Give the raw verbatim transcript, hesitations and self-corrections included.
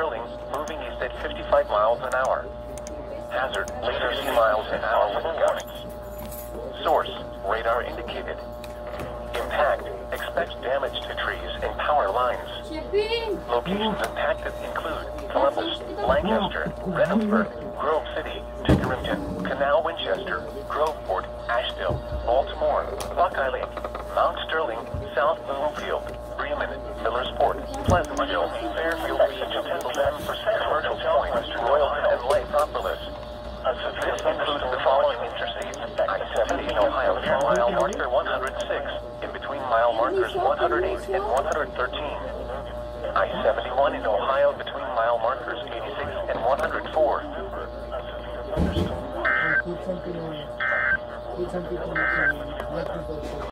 Sterling, moving east at fifty-five miles an hour. Hazard, later sea miles an hour wind warnings. Source, radar indicated. Impact, expect damage to trees and power lines. Locations impacted include Columbus, Lancaster, Reynoldsburg, Grove City, Tickerington, Canal Winchester, Groveport, Asheville, Baltimore, Buckeye Lake, Mount Sterling, South Bloomfield, Bremen, Millersport, Pleasantville, Fairfield, ten percent commercial points, Royalton, and Lake-Propolis. This includes the following interstates: I seventy in Ohio near mile marker one hundred six, in between mile markers one hundred eight and one hundred thirteen. I seventy-one in Ohio between mile markers eighty-six and one hundred four. Put something on. Put something on.